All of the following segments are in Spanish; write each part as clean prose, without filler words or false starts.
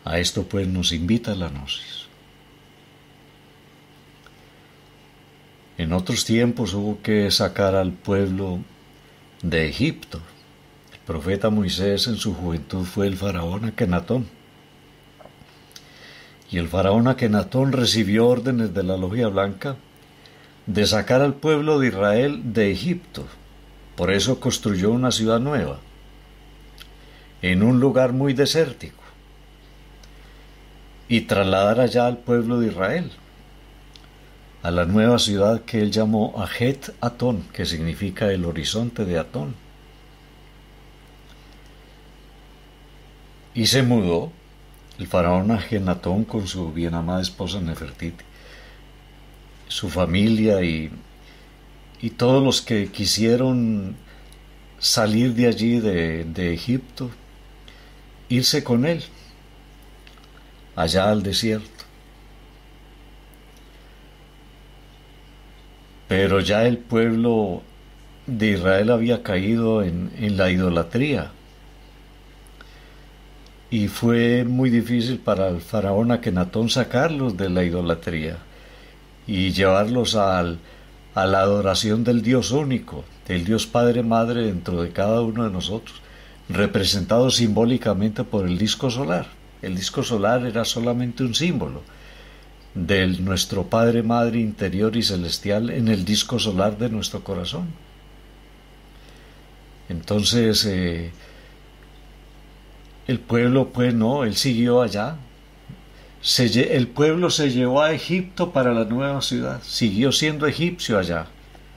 A esto pues nos invita la Gnosis. En otros tiempos hubo que sacar al pueblo de Egipto. El profeta Moisés en su juventud fue el faraón Akenatón. Y el faraón Akenatón recibió órdenes de la Logia Blanca de sacar al pueblo de Israel de Egipto. Por eso construyó una ciudad nueva, en un lugar muy desértico, y trasladar allá al pueblo de Israel, a la nueva ciudad que él llamó Ajet Atón, que significa el horizonte de Atón. Y se mudó el faraón Akenatón con su bien amada esposa Nefertiti, su familia y todos los que quisieron salir de allí, de Egipto, irse con él allá al desierto. Pero ya el pueblo de Israel había caído en la idolatría, y fue muy difícil para el faraón Akenatón sacarlos de la idolatría y llevarlos a la adoración del Dios único, del Dios Padre Madre dentro de cada uno de nosotros, representado simbólicamente por el disco solar. El disco solar era solamente un símbolo de nuestro Padre Madre interior y celestial en el disco solar de nuestro corazón. Entonces el pueblo pues no, él siguió allá. El pueblo se llevó a Egipto para la nueva ciudad, siguió siendo egipcio allá.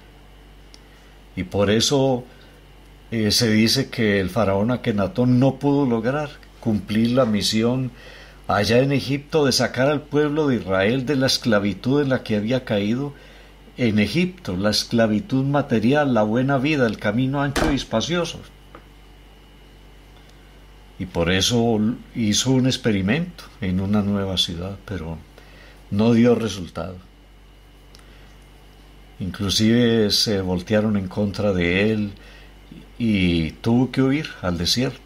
Y por eso se dice que el faraón Akenatón no pudo lograr cumplir la misión allá en Egipto de sacar al pueblo de Israel de la esclavitud en la que había caído en Egipto, la esclavitud material, la buena vida, el camino ancho y espacioso. Y por eso hizo un experimento en una nueva ciudad, pero no dio resultado. Inclusive se voltearon en contra de él y tuvo que huir al desierto.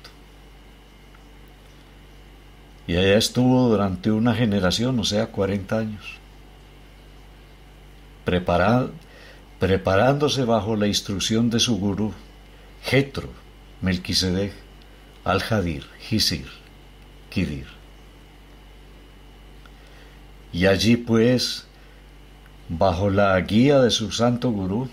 Y allá estuvo durante una generación, o sea, 40 años, preparándose bajo la instrucción de su gurú, Jetro, Melquisedec, Al-Hadir, Hisir, Kidir. Y allí pues, bajo la guía de su santo gurú,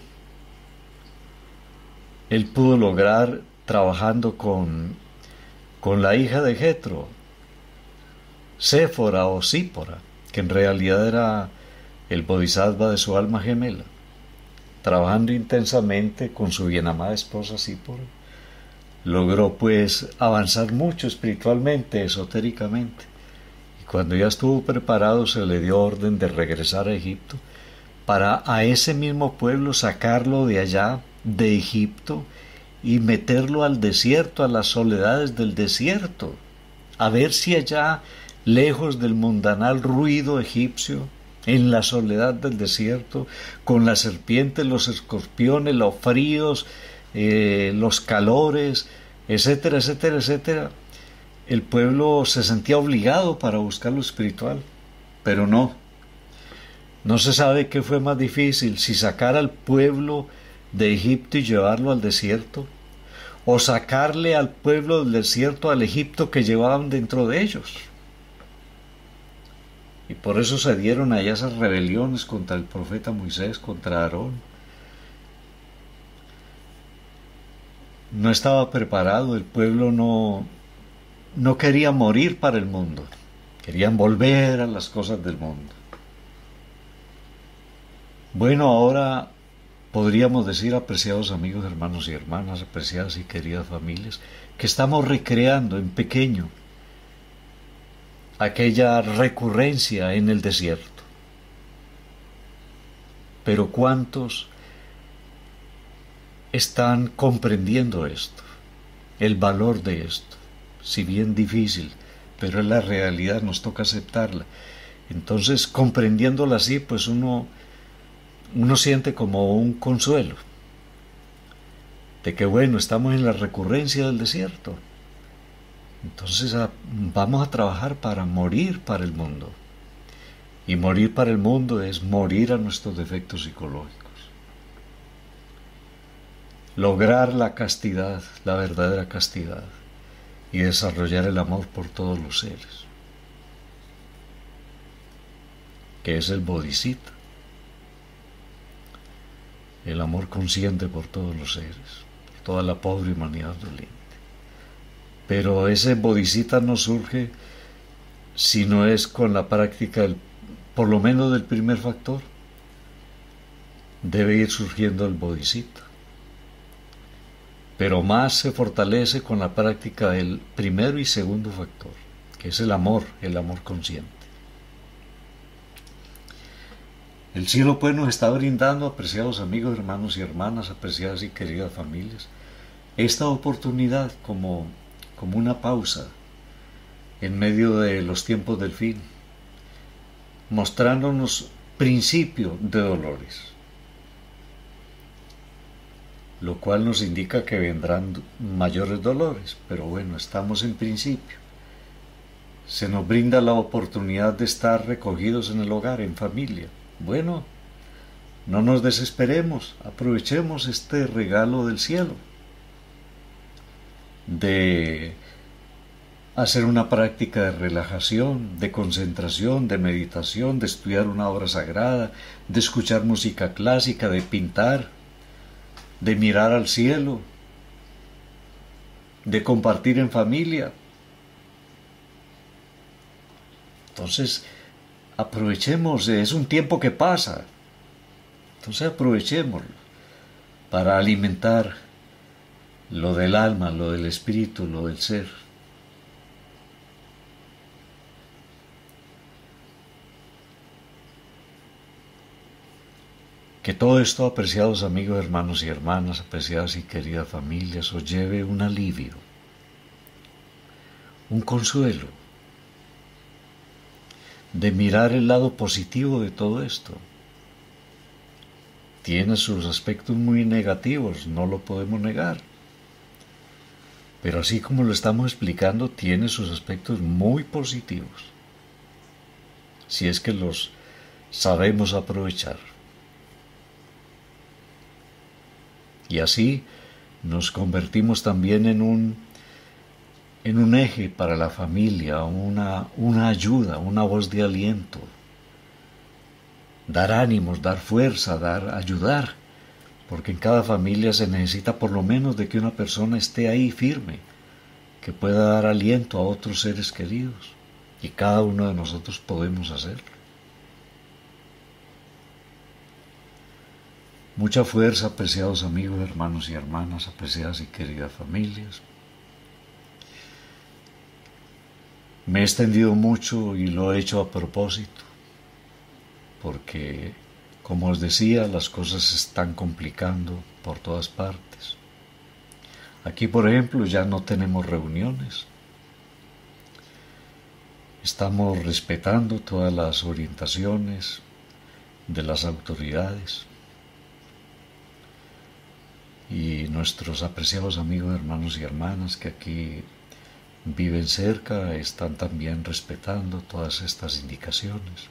él pudo lograr, trabajando con la hija de Jetro, Séfora o Sípora, que en realidad era el bodhisattva de su alma gemela, trabajando intensamente con su bien amada esposa Sípora, logró pues avanzar mucho espiritualmente, esotéricamente. Y cuando ya estuvo preparado, se le dio orden de regresar a Egipto para a ese mismo pueblo sacarlo de allá, de Egipto, y meterlo al desierto, a las soledades del desierto, a ver si allá, lejos del mundanal ruido egipcio, en la soledad del desierto, con las serpientes, los escorpiones, los fríos, los calores, etcétera, etcétera, etcétera, el pueblo se sentía obligado para buscar lo espiritual. Pero no se sabe qué fue más difícil, si sacar al pueblo de Egipto y llevarlo al desierto, o sacarle al pueblo del desierto al Egipto que llevaban dentro de ellos. Y por eso se dieron allá esas rebeliones contra el profeta Moisés, contra Aarón. No estaba preparado, el pueblo no quería morir para el mundo, querían volver a las cosas del mundo. Bueno, ahora podríamos decir, apreciados amigos, hermanos y hermanas, apreciadas y queridas familias, que estamos recreando en pequeño aquella recurrencia en el desierto. Pero ¿cuántos están comprendiendo esto, el valor de esto? Si bien difícil, pero es la realidad, nos toca aceptarla. Entonces, comprendiéndola así, pues uno siente como un consuelo de que bueno, estamos en la recurrencia del desierto, Entonces vamos a trabajar para morir para el mundo. Y morir para el mundo es morir a nuestros defectos psicológicos. Lograr la castidad, la verdadera castidad, y desarrollar el amor por todos los seres, que es el bodhisattva, el amor consciente por todos los seres, por toda la pobre humanidad doliente. Pero ese bodhisattva no surge si no es con la práctica por lo menos del primer factor. Debe ir surgiendo el bodhisattva, pero más se fortalece con la práctica del primero y segundo factor, que es el amor consciente. El cielo pues nos está brindando, apreciados amigos, hermanos y hermanas, apreciadas y queridas familias, esta oportunidad como una pausa en medio de los tiempos del fin, mostrándonos principio de dolores, lo cual nos indica que vendrán mayores dolores, pero bueno, estamos en principio. Se nos brinda la oportunidad de estar recogidos en el hogar, en familia. Bueno, no nos desesperemos, aprovechemos este regalo del cielo, de hacer una práctica de relajación, de concentración, de meditación, de estudiar una obra sagrada, de escuchar música clásica, de pintar, de mirar al cielo, de compartir en familia. Entonces, aprovechemos, es un tiempo que pasa, entonces aprovechémoslo para alimentar lo del alma, lo del espíritu, lo del ser. Que todo esto, apreciados amigos, hermanos y hermanas, apreciadas y queridas familias, os lleve un alivio, un consuelo, de mirar el lado positivo de todo esto. Tiene sus aspectos muy negativos, no lo podemos negar. Pero así como lo estamos explicando, tiene sus aspectos muy positivos, si es que los sabemos aprovechar. Y así nos convertimos también en un eje para la familia, una ayuda, una voz de aliento, dar ánimos, dar fuerza, ayudar, porque en cada familia se necesita por lo menos de que una persona esté ahí firme, que pueda dar aliento a otros seres queridos, y cada uno de nosotros podemos hacerlo. Mucha fuerza, apreciados amigos, hermanos y hermanas, apreciadas y queridas familias. Me he extendido mucho y lo he hecho a propósito, porque, como os decía, las cosas se están complicando por todas partes. Aquí, por ejemplo, ya no tenemos reuniones. Estamos respetando todas las orientaciones de las autoridades. Y nuestros apreciados amigos, hermanos y hermanas que aquí viven cerca están también respetando todas estas indicaciones.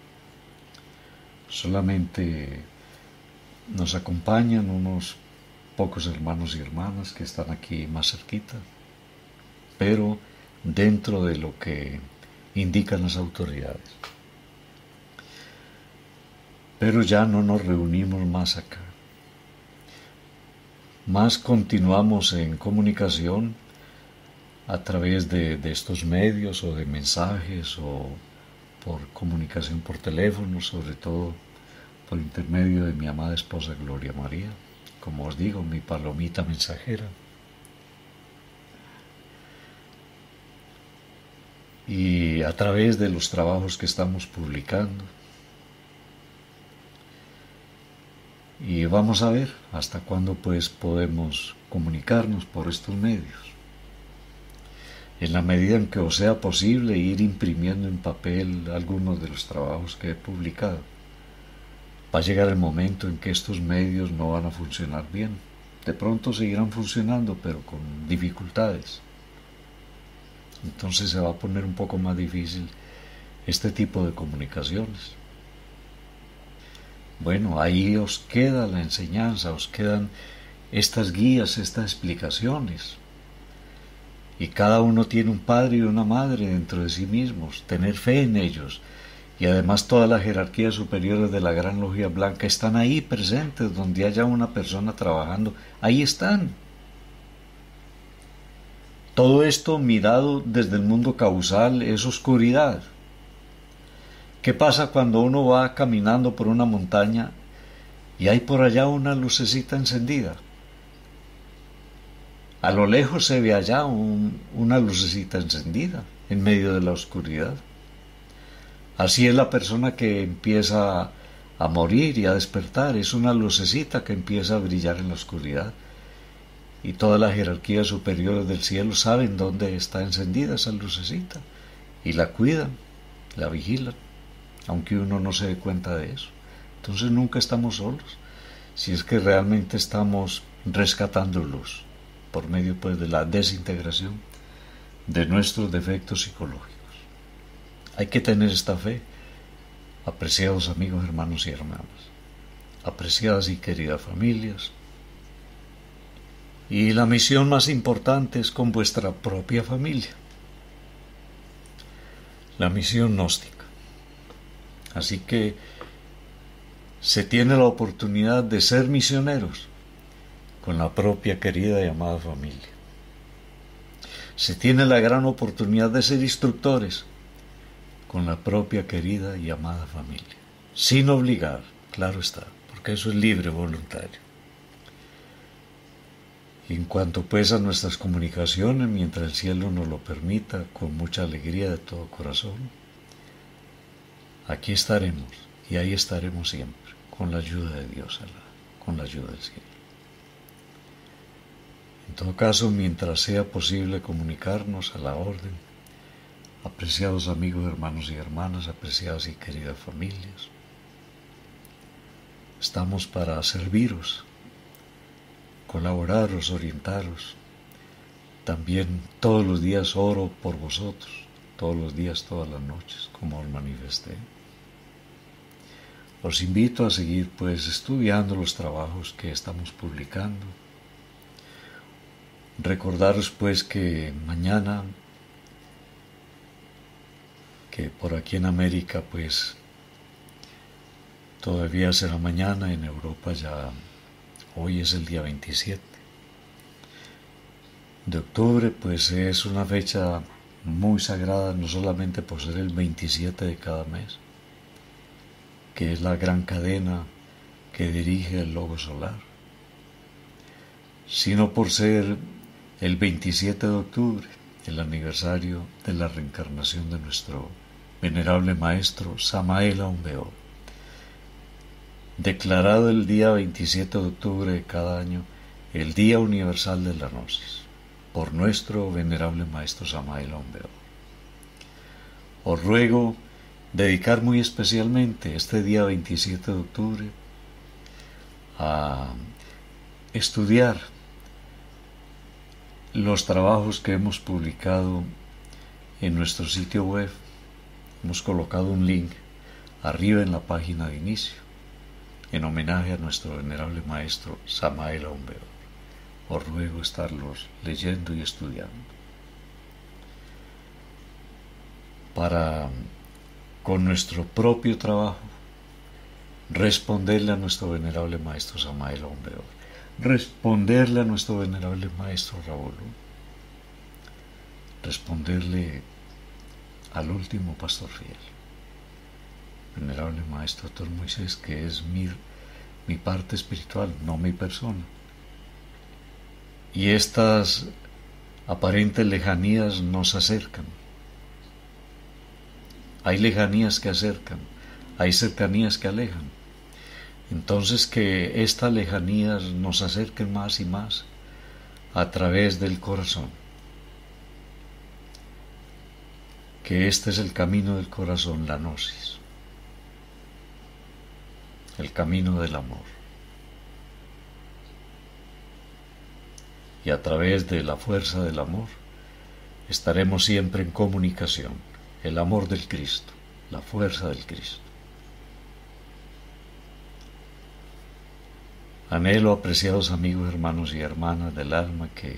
Solamente nos acompañan unos pocos hermanos y hermanas que están aquí más cerquita, pero dentro de lo que indican las autoridades. Pero ya no nos reunimos más acá. Más continuamos en comunicación a través de estos medios o de mensajes o por comunicación por teléfono, sobre todo por intermedio de mi amada esposa Gloria María, como os digo, mi palomita mensajera. Y a través de los trabajos que estamos publicando. Y vamos a ver hasta cuándo pues podemos comunicarnos por estos medios. En la medida en que os sea posible ir imprimiendo en papel algunos de los trabajos que he publicado. Va a llegar el momento en que estos medios no van a funcionar bien. De pronto seguirán funcionando, pero con dificultades. entonces se va a poner un poco más difícil este tipo de comunicaciones. Bueno, ahí os queda la enseñanza, os quedan estas guías, estas explicaciones. Y cada uno tiene un padre y una madre dentro de sí mismos, tener fe en ellos. Y además todas las jerarquías superiores de la Gran Logia Blanca están ahí presentes, donde haya una persona trabajando, ahí están. Todo esto mirado desde el mundo causal es oscuridad. ¿Qué pasa cuando uno va caminando por una montaña y hay por allá una lucecita encendida? A lo lejos se ve allá una lucecita encendida en medio de la oscuridad. Así es la persona que empieza a morir y a despertar, es una lucecita que empieza a brillar en la oscuridad. Y todas las jerarquías superiores del cielo saben dónde está encendida esa lucecita y la cuidan, la vigilan, aunque uno no se dé cuenta de eso. Entonces nunca estamos solos, si es que realmente estamos rescatando luz por medio pues de la desintegración de nuestros defectos psicológicos. Hay que tener esta fe, apreciados amigos, hermanos y hermanas, apreciadas y queridas familias. Y la misión más importante es con vuestra propia familia, la misión gnóstica. Así que se tiene la oportunidad de ser misioneros con la propia querida y amada familia. Se tiene la gran oportunidad de ser instructores con la propia querida y amada familia, sin obligar, claro está, porque eso es libre voluntario. Y en cuanto pues a nuestras comunicaciones, mientras el cielo nos lo permita, con mucha alegría de todo corazón, aquí estaremos y ahí estaremos siempre, con la ayuda de Dios, con la ayuda del cielo. En todo caso, mientras sea posible comunicarnos a la orden, apreciados amigos, hermanos y hermanas, apreciadas y queridas familias, estamos para serviros, colaboraros, orientaros. También todos los días oro por vosotros, todos los días, todas las noches, como os manifesté. Os invito a seguir pues estudiando los trabajos que estamos publicando. Recordaros pues que mañana, que por aquí en América pues todavía será mañana, en Europa ya hoy es el día 27 de octubre, pues es una fecha muy sagrada, no solamente por ser el 27 de cada mes, que es la gran cadena que dirige el logo solar, sino por ser el 27 de octubre, el aniversario de la reencarnación de nuestro venerable maestro Samael Aun Weor, declarado el día 27 de octubre de cada año el Día Universal de la Gnosis, por nuestro venerable maestro Samael Aun Weor. Os ruego dedicar muy especialmente este día 27 de octubre a estudiar los trabajos que hemos publicado en nuestro sitio web. Hemos colocado un link arriba en la página de inicio en homenaje a nuestro venerable maestro Samael Aun Weor. Os ruego estarlos leyendo y estudiando para, con nuestro propio trabajo, responderle a nuestro venerable maestro Samael Aun Weor, responderle a nuestro venerable maestro Raúl, responderle al último pastor fiel, venerable maestro Dr. Moisés, que es mi parte espiritual, no mi persona. Y estas aparentes lejanías nos acercan. Hay lejanías que acercan, hay cercanías que alejan. Entonces que estas lejanías nos acerquen más y más a través del corazón. Que este es el camino del corazón, la gnosis, el camino del amor. Y a través de la fuerza del amor estaremos siempre en comunicación. El amor del Cristo, la fuerza del Cristo. Anhelo, apreciados amigos, hermanos y hermanas del alma, que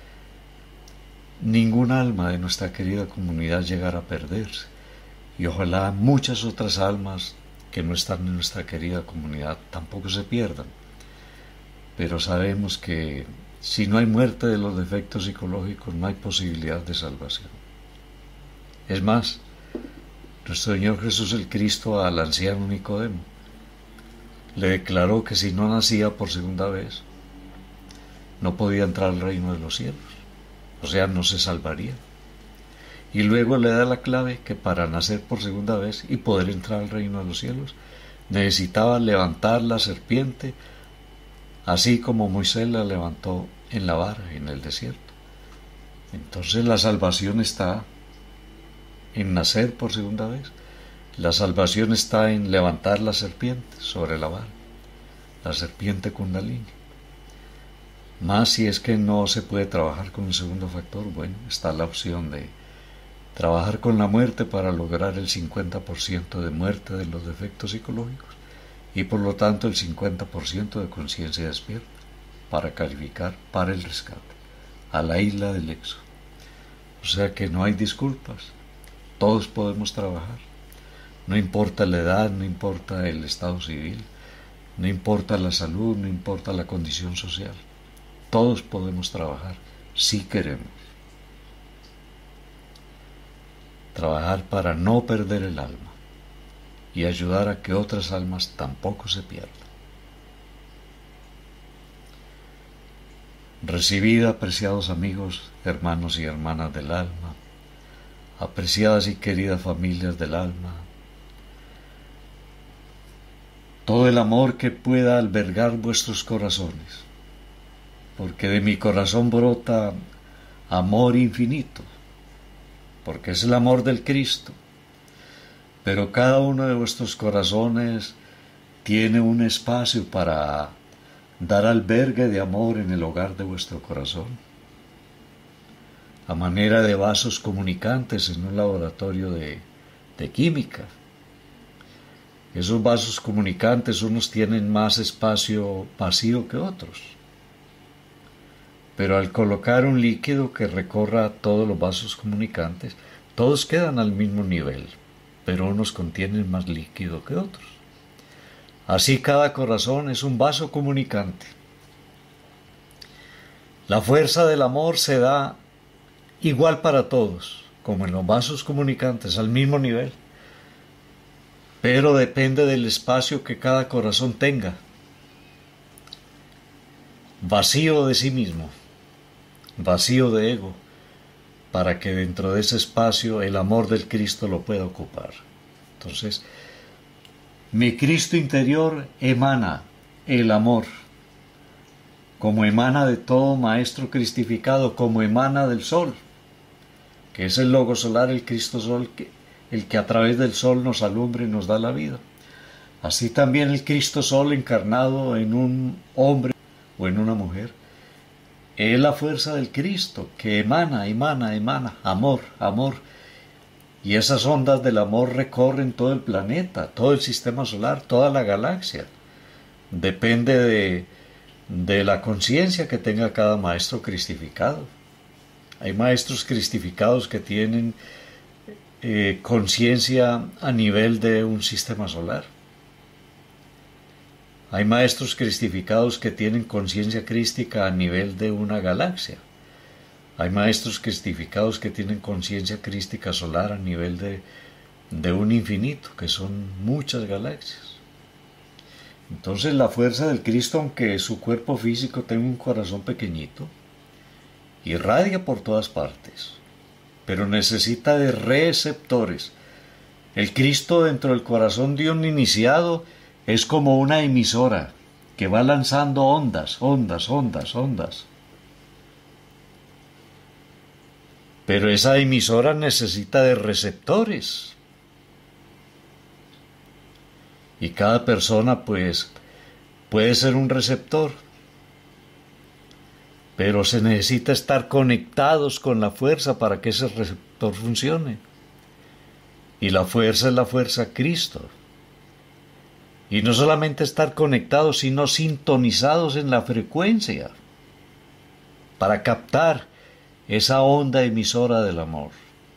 ningún alma de nuestra querida comunidad llegara a perderse, y ojalá muchas otras almas que no están en nuestra querida comunidad tampoco se pierdan. Pero sabemos que si no hay muerte de los defectos psicológicos, no hay posibilidad de salvación. Es más, nuestro Señor Jesús el Cristo al anciano Nicodemo le declaró que si no nacía por segunda vez, no podía entrar al reino de los cielos, o sea, no se salvaría. Y luego le da la clave que para nacer por segunda vez y poder entrar al reino de los cielos, necesitaba levantar la serpiente, así como Moisés la levantó en la vara en el desierto. Entonces la salvación está en nacer por segunda vez. La salvación está en levantar la serpiente sobre la vara, la serpiente Kundalini. Más si es que no se puede trabajar con el segundo factor, bueno, está la opción de trabajar con la muerte para lograr el 50% de muerte de los defectos psicológicos y por lo tanto el 50% de conciencia despierta para calificar para el rescate a la isla del Éxodo. O sea que no hay disculpas, todos podemos trabajar. No importa la edad, no importa el estado civil, no importa la salud, no importa la condición social. Todos podemos trabajar si queremos. Trabajar para no perder el alma y ayudar a que otras almas tampoco se pierdan. Recibid, apreciados amigos, hermanos y hermanas del alma, apreciadas y queridas familias del alma, todo el amor que pueda albergar vuestros corazones, porque de mi corazón brota amor infinito, porque es el amor del Cristo, pero cada uno de vuestros corazones tiene un espacio para dar albergue de amor en el hogar de vuestro corazón, a manera de vasos comunicantes en un laboratorio de química. Esos vasos comunicantes, unos tienen más espacio vacío que otros. Pero al colocar un líquido que recorra todos los vasos comunicantes, todos quedan al mismo nivel, pero unos contienen más líquido que otros. Así cada corazón es un vaso comunicante. La fuerza del amor se da igual para todos, como en los vasos comunicantes, al mismo nivel. Pero depende del espacio que cada corazón tenga, vacío de sí mismo, vacío de ego, para que dentro de ese espacio el amor del Cristo lo pueda ocupar. Entonces, mi Cristo interior emana el amor, como emana de todo maestro cristificado, como emana del sol, que es el logo solar, el Cristo Sol, el que a través del sol nos alumbra y nos da la vida. Así también el Cristo Sol encarnado en un hombre o en una mujer es la fuerza del Cristo que emana amor, amor. Y esas ondas del amor recorren todo el planeta, todo el sistema solar, toda la galaxia. Depende de la conciencia que tenga cada maestro cristificado. Hay maestros cristificados que tienen conciencia a nivel de un sistema solar. Hay maestros cristificados que tienen conciencia crística a nivel de una galaxia. Hay maestros cristificados que tienen conciencia crística solar a nivel de un infinito, que son muchas galaxias. Entonces la fuerza del Cristo, aunque su cuerpo físico tenga un corazón pequeñito, irradia por todas partes, pero necesita de receptores. El Cristo dentro del corazón de un iniciado es como una emisora que va lanzando ondas. Pero esa emisora necesita de receptores. Y cada persona, pues, puede ser un receptor. pero se necesita estar conectados con la fuerza para que ese receptor funcione. Y la fuerza es la fuerza Cristo. Y no solamente estar conectados, sino sintonizados en la frecuencia para captar esa onda emisora del amor.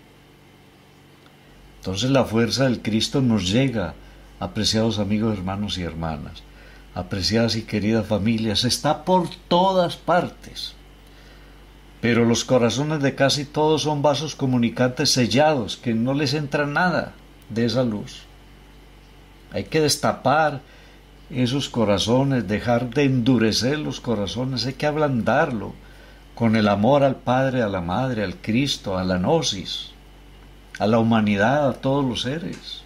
Entonces la fuerza del Cristo nos llega, apreciados amigos, hermanos y hermanas, apreciadas y queridas familias, está por todas partes. Pero los corazones de casi todos son vasos comunicantes sellados, que no les entra nada de esa luz. Hay que destapar esos corazones, dejar de endurecer los corazones, hay que ablandarlo con el amor al Padre, a la Madre, al Cristo, a la Gnosis, a la humanidad, a todos los seres,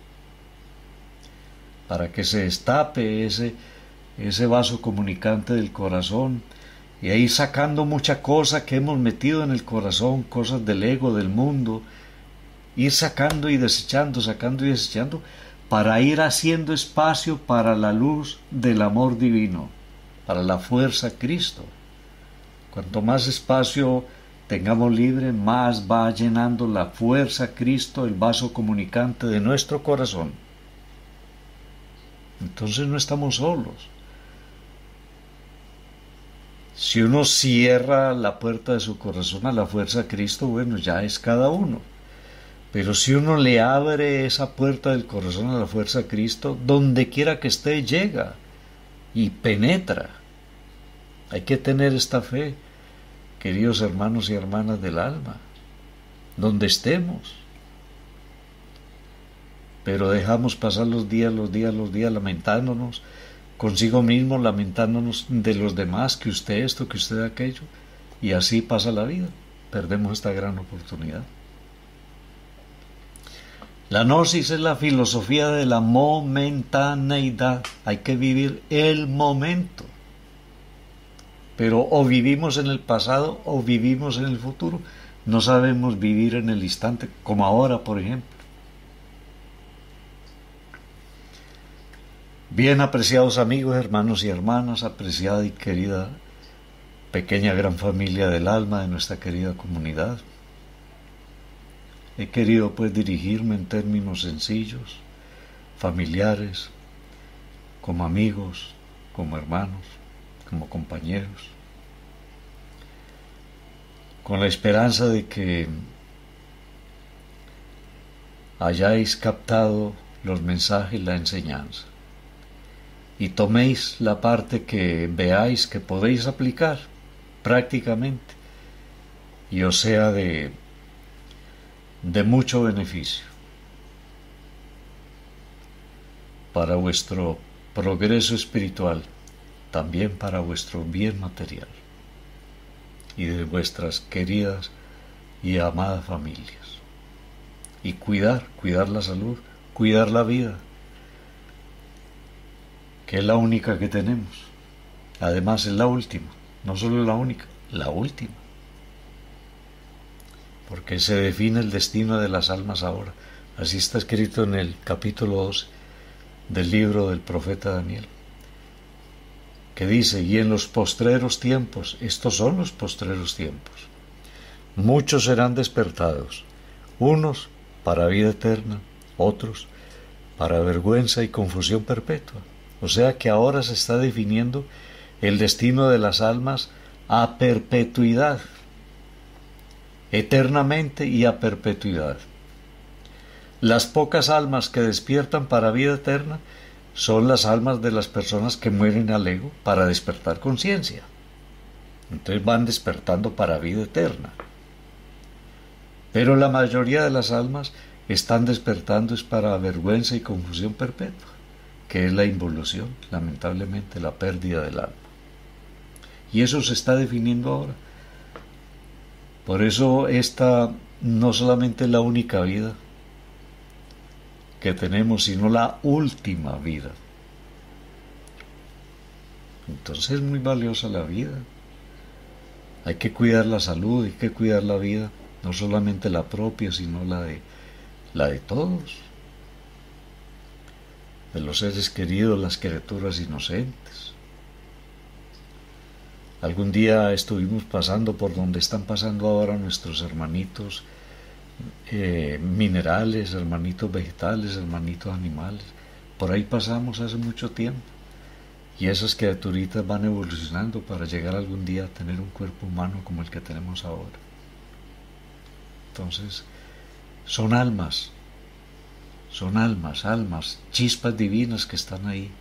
para que se destape ese vaso comunicante del corazón y ahí sacando mucha cosa que hemos metido en el corazón, cosas del ego, del mundo, ir sacando y desechando, para ir haciendo espacio para la luz del amor divino, para la fuerza Cristo. Cuanto más espacio tengamos libre, más va llenando la fuerza Cristo, el vaso comunicante de nuestro corazón. Entonces no estamos solos. Si uno cierra la puerta de su corazón a la fuerza Cristo, bueno, ya es cada uno. Pero si uno le abre esa puerta del corazón a la fuerza Cristo, donde quiera que esté, llega y penetra. Hay que tener esta fe, queridos hermanos y hermanas del alma, donde estemos. Pero dejamos pasar los días lamentándonos consigo mismo, lamentándonos de los demás, que usted esto, que usted aquello, y así pasa la vida. Perdemos esta gran oportunidad. La gnosis es la filosofía de la momentaneidad. Hay que vivir el momento. Pero o vivimos en el pasado o vivimos en el futuro. No sabemos vivir en el instante, como ahora, por ejemplo. Bien apreciados amigos, hermanos y hermanas, apreciada y querida pequeña gran familia del alma de nuestra querida comunidad. He querido pues dirigirme en términos sencillos, familiares, como amigos, como hermanos, como compañeros, con la esperanza de que hayáis captado los mensajes y la enseñanza y toméis la parte que veáis que podéis aplicar prácticamente y os sea de mucho beneficio para vuestro progreso espiritual, también para vuestro bien material y de vuestras queridas y amadas familias. Y cuidar la salud, cuidar la vida, que es la única que tenemos. Además es la última, no solo la única, la última. Porque se define el destino de las almas ahora. Así está escrito en el capítulo 12 del libro del profeta Daniel, que dice: y en los postreros tiempos, estos son los postreros tiempos, muchos serán despertados, unos para vida eterna, otros para vergüenza y confusión perpetua. O sea que ahora se está definiendo el destino de las almas a perpetuidad, eternamente y a perpetuidad. Las pocas almas que despiertan para vida eterna son las almas de las personas que mueren al ego para despertar conciencia. Entonces van despertando para vida eterna. Pero la mayoría de las almas están despertando es para vergüenza y confusión perpetua, que es la involución, lamentablemente la pérdida del alma. Y eso se está definiendo ahora. Por eso esta no solamente es la única vida que tenemos, sino la última vida. Entonces es muy valiosa la vida. Hay que cuidar la salud, hay que cuidar la vida, no solamente la propia, sino la de todos, de los seres queridos, las criaturas inocentes. Algún día estuvimos pasando por donde están pasando ahora nuestros hermanitos minerales, hermanitos vegetales, hermanitos animales. Por ahí pasamos hace mucho tiempo. Y esas criaturitas van evolucionando para llegar algún día a tener un cuerpo humano como el que tenemos ahora. Entonces, son almas, almas, chispas divinas que están ahí.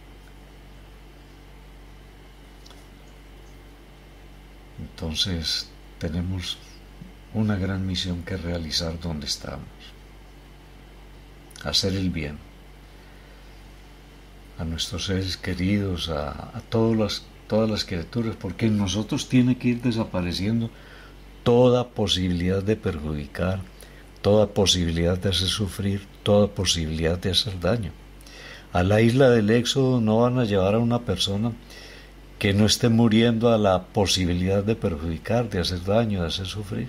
Entonces, tenemos una gran misión que realizar donde estamos. Hacer el bien a nuestros seres queridos, a todas las criaturas, porque en nosotros tiene que ir desapareciendo toda posibilidad de perjudicar, toda posibilidad de hacer sufrir, toda posibilidad de hacer daño. A la isla del Éxodo no van a llevar a una persona que no esté muriendo a la posibilidad de perjudicar, de hacer daño, de hacer sufrir,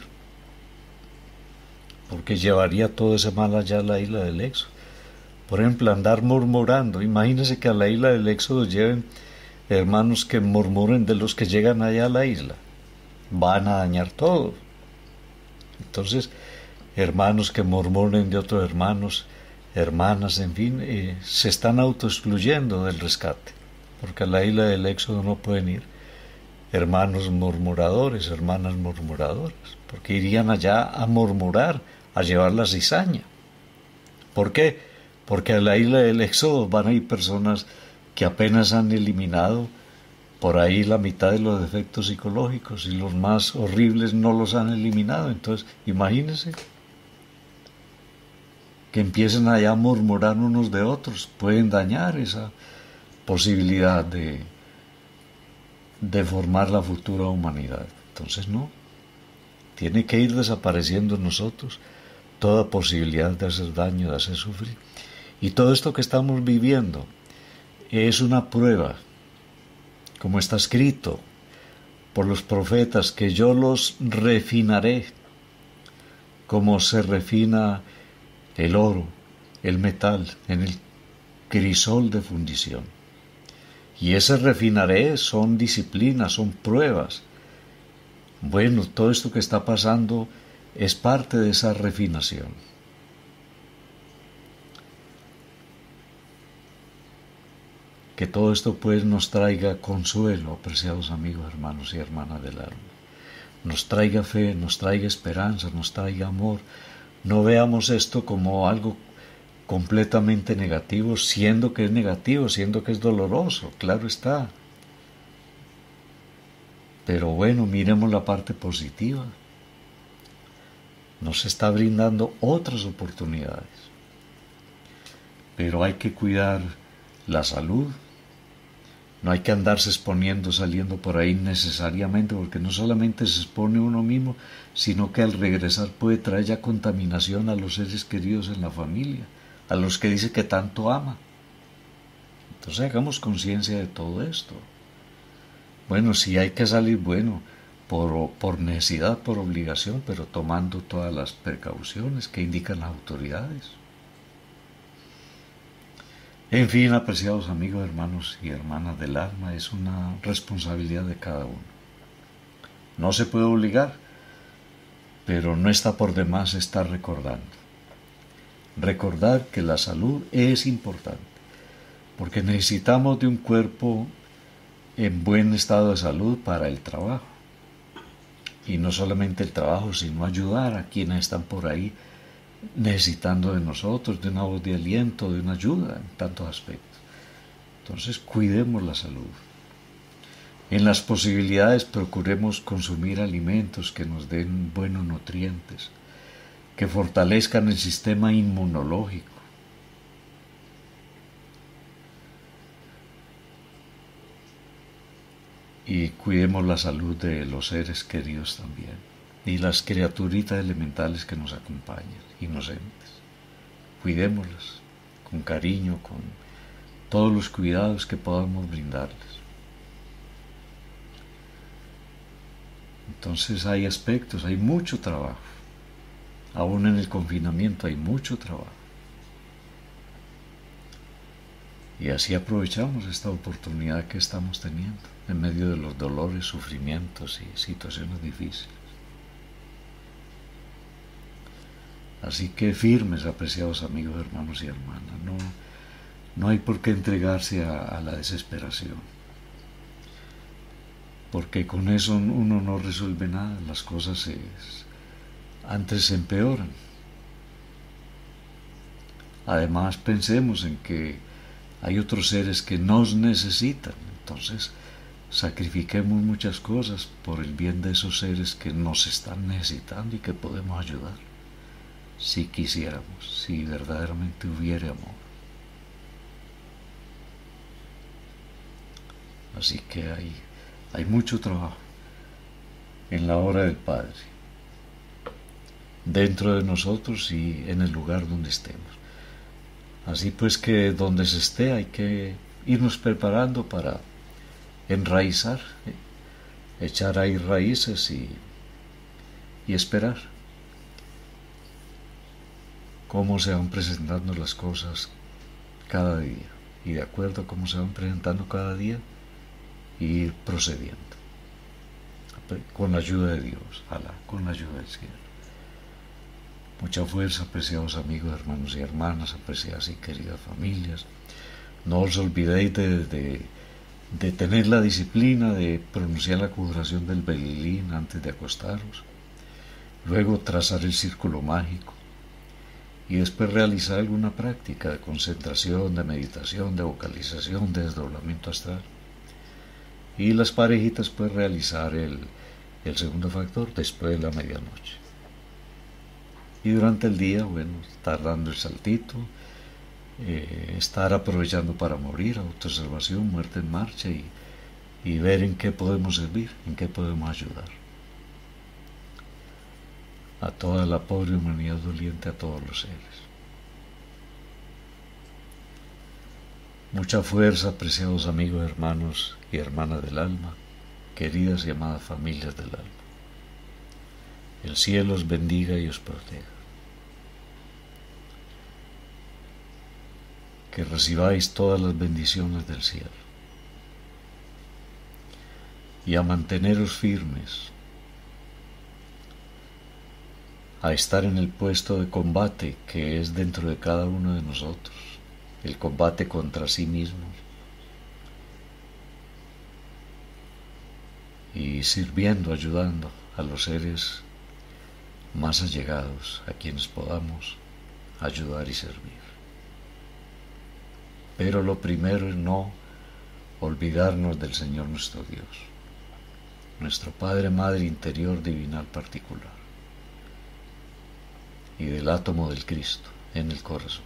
porque llevaría todo ese mal allá a la isla del Éxodo. Por ejemplo, andar murmurando. Imagínense que a la isla del Éxodo lleven hermanos que murmuren de los que llegan allá a la isla. Van a dañar todo. Entonces, hermanos que murmuren de otros hermanos, hermanas, en fin, se están autoexcluyendo del rescate, porque a la isla del Éxodo no pueden ir hermanos murmuradores, hermanas murmuradoras, porque irían allá a murmurar, a llevar la cizaña. ¿Por qué? Porque a la isla del Éxodo van a ir personas que apenas han eliminado por ahí la mitad de los defectos psicológicos y los más horribles no los han eliminado. Entonces, imagínense que empiecen allá a murmurar unos de otros, pueden dañar esa posibilidad de formar la futura humanidad. Entonces no, tiene que ir desapareciendo en nosotros toda posibilidad de hacer daño, de hacer sufrir. Y todo esto que estamos viviendo es una prueba, como está escrito por los profetas, que yo los refinaré como se refina el oro, el metal, en el crisol de fundición. Y ese refinaré son disciplinas, son pruebas. Bueno, todo esto que está pasando es parte de esa refinación. Que todo esto pues nos traiga consuelo, apreciados amigos, hermanos y hermanas del alma. Nos traiga fe, nos traiga esperanza, nos traiga amor. No veamos esto como algo completamente negativo, siendo que es negativo, siendo que es doloroso, claro está. Pero bueno, miremos la parte positiva. Nos está brindando otras oportunidades. Pero hay que cuidar la salud. No hay que andarse exponiendo, saliendo por ahí innecesariamente, porque no solamente se expone uno mismo, sino que al regresar puede traer ya contaminación a los seres queridos en la familia, a los que dice que tanto ama. Entonces hagamos conciencia de todo esto. Bueno, si hay que salir, bueno, por necesidad, por obligación, pero tomando todas las precauciones que indican las autoridades. En fin, apreciados amigos, hermanos y hermanas del alma, es una responsabilidad de cada uno. No se puede obligar, pero no está por demás estar recordando. Recordar que la salud es importante, porque necesitamos de un cuerpo en buen estado de salud para el trabajo. Y no solamente el trabajo, sino ayudar a quienes están por ahí necesitando de nosotros, de una voz de aliento, de una ayuda en tantos aspectos. Entonces, cuidemos la salud. En las posibilidades procuremos consumir alimentos que nos den buenos nutrientes, que fortalezcan el sistema inmunológico. Y cuidemos la salud de los seres queridos también. Y las criaturitas elementales que nos acompañan, inocentes. Cuidémoslas con cariño, con todos los cuidados que podamos brindarles. Entonces hay aspectos, hay mucho trabajo. Aún en el confinamiento hay mucho trabajo. Y así aprovechamos esta oportunidad que estamos teniendo en medio de los dolores, sufrimientos y situaciones difíciles. Así que firmes, apreciados amigos, hermanos y hermanas, no hay por qué entregarse a la desesperación, porque con eso uno no resuelve nada, las cosas antes se empeoran. Además, pensemos en que hay otros seres que nos necesitan, entonces sacrifiquemos muchas cosas por el bien de esos seres que nos están necesitando y que podemos ayudar, si quisiéramos, si verdaderamente hubiera amor. Así que hay mucho trabajo en la obra del Padre, dentro de nosotros y en el lugar donde estemos. Así pues que donde se esté hay que irnos preparando para enraizar, echar ahí raíces y esperar cómo se van presentando las cosas cada día, y de acuerdo a cómo se van presentando cada día, ir procediendo con la ayuda de Dios, con la ayuda del cielo. Mucha fuerza, apreciados amigos, hermanos y hermanas, apreciadas y queridas familias. No os olvidéis de tener la disciplina de pronunciar la conjuración del Belilín antes de acostaros, luego trazar el círculo mágico y después realizar alguna práctica de concentración, de meditación, de vocalización, de desdoblamiento astral. Y las parejitas pueden realizar el segundo factor después de la medianoche. Y durante el día, bueno, estar dando el saltito, estar aprovechando para morir, autoobservación, muerte en marcha, y ver en qué podemos servir, en qué podemos ayudar a toda la pobre humanidad doliente, a todos los seres. Mucha fuerza, apreciados amigos, hermanos y hermanas del alma, queridas y amadas familias del alma. El cielo os bendiga y os proteja. Que recibáis todas las bendiciones del cielo. Y a manteneros firmes, a estar en el puesto de combate que es dentro de cada uno de nosotros, el combate contra sí mismos, y sirviendo, ayudando a los seres más allegados, a quienes podamos ayudar y servir. Pero lo primero es no olvidarnos del Señor nuestro Dios, nuestro Padre, Madre interior, divinal particular, y del átomo del Cristo en el corazón.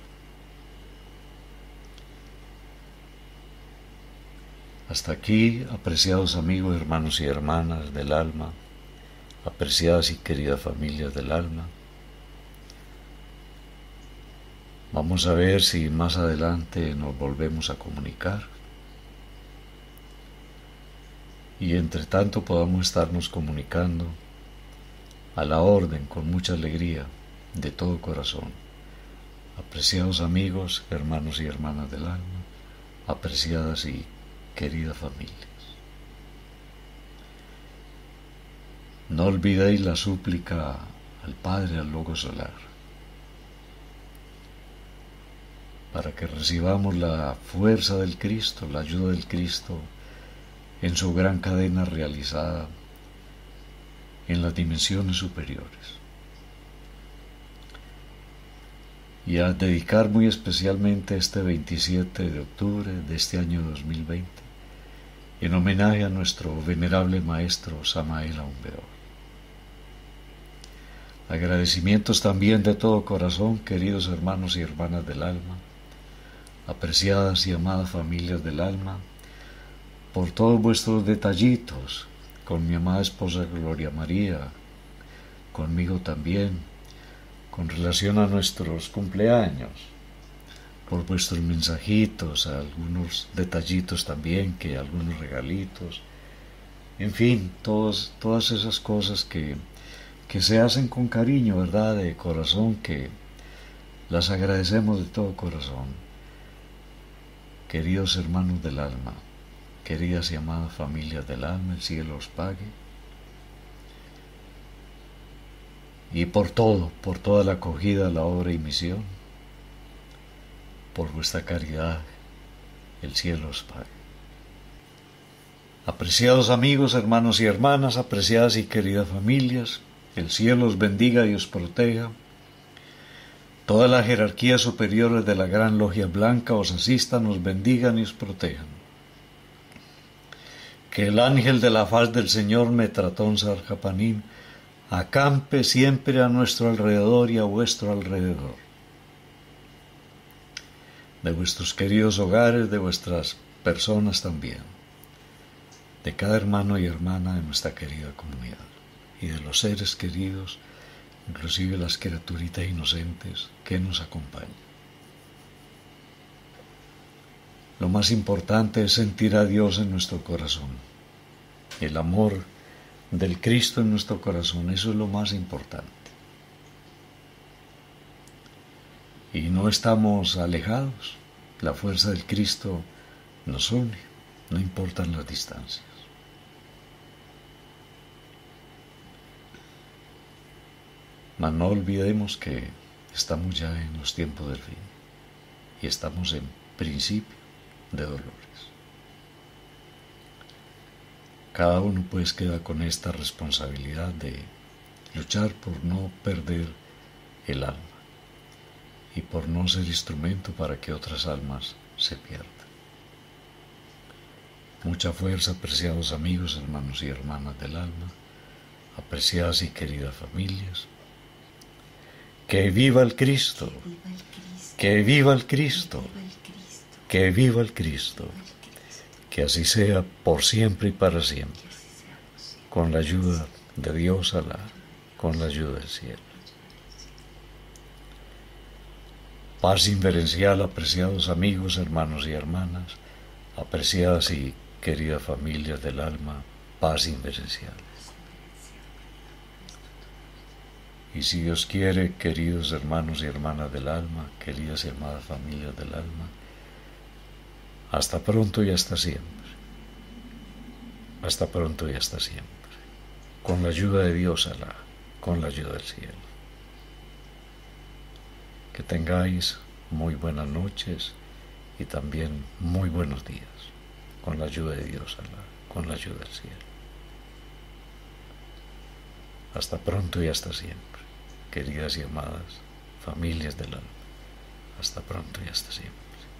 Hasta aquí, apreciados amigos, hermanos y hermanas del alma, apreciadas y queridas familias del alma. Vamos a ver si más adelante nos volvemos a comunicar. Y entre tanto podamos estarnos comunicando a la orden con mucha alegría de todo corazón. Apreciados amigos, hermanos y hermanas del alma, apreciadas y queridas familias. No olvidéis la súplica al Padre, al Logo Solar, para que recibamos la fuerza del Cristo, la ayuda del Cristo en su gran cadena realizada en las dimensiones superiores. Y a dedicar muy especialmente este 27 de octubre de este año 2020 en homenaje a nuestro venerable maestro Samael Aún Weor. Agradecimientos también de todo corazón, queridos hermanos y hermanas del alma, apreciadas y amadas familias del alma, por todos vuestros detallitos, con mi amada esposa Gloria María, conmigo también, con relación a nuestros cumpleaños, por vuestros mensajitos, algunos detallitos también, algunos regalitos, en fin, todas esas cosas que se hacen con cariño, ¿verdad?, de corazón, que las agradecemos de todo corazón. Queridos hermanos del alma, queridas y amadas familias del alma, el cielo os pague. Y por todo, por toda la acogida, la obra y misión, por vuestra caridad, el cielo os pague. Apreciados amigos, hermanos y hermanas, apreciadas y queridas familias, el cielo os bendiga y os proteja. Todas las jerarquías superiores de la Gran Logia Blanca os asistan, os bendigan y os protejan. Que el ángel de la faz del Señor, Metratón Sarjapanim, acampe siempre a nuestro alrededor y a vuestro alrededor. De vuestros queridos hogares, de vuestras personas también. De cada hermano y hermana de nuestra querida comunidad. Y de los seres queridos, inclusive las criaturitas inocentes que nos acompañan. Lo más importante es sentir a Dios en nuestro corazón. El amor del Cristo en nuestro corazón, eso es lo más importante. Y no estamos alejados. La fuerza del Cristo nos une, no importan las distancias. Mas no olvidemos que estamos ya en los tiempos del fin y estamos en principio de dolores. Cada uno pues queda con esta responsabilidad de luchar por no perder el alma y por no ser instrumento para que otras almas se pierdan. Mucha fuerza, apreciados amigos, hermanos y hermanas del alma, apreciadas y queridas familias. ¡Que viva el Cristo! ¡Que viva el Cristo! ¡Que viva el Cristo! Que así sea por siempre y para siempre, con la ayuda de Dios Alá, con la ayuda del cielo. Paz inverencial, apreciados amigos, hermanos y hermanas, apreciadas y queridas familias del alma, paz inverencial. Y si Dios quiere, queridos hermanos y hermanas del alma, queridas y amadas familias del alma, hasta pronto y hasta siempre. Hasta pronto y hasta siempre. Con la ayuda de Dios Alá, con la ayuda del cielo. Que tengáis muy buenas noches y también muy buenos días. Con la ayuda de Dios Alá, con la ayuda del cielo. Hasta pronto y hasta siempre. Queridas y amadas familias del alma, hasta pronto y hasta siempre.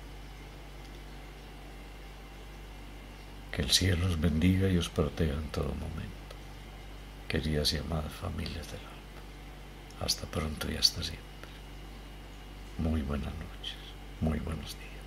Que el cielo os bendiga y os proteja en todo momento. Queridas y amadas familias del alma, hasta pronto y hasta siempre. Muy buenas noches, muy buenos días.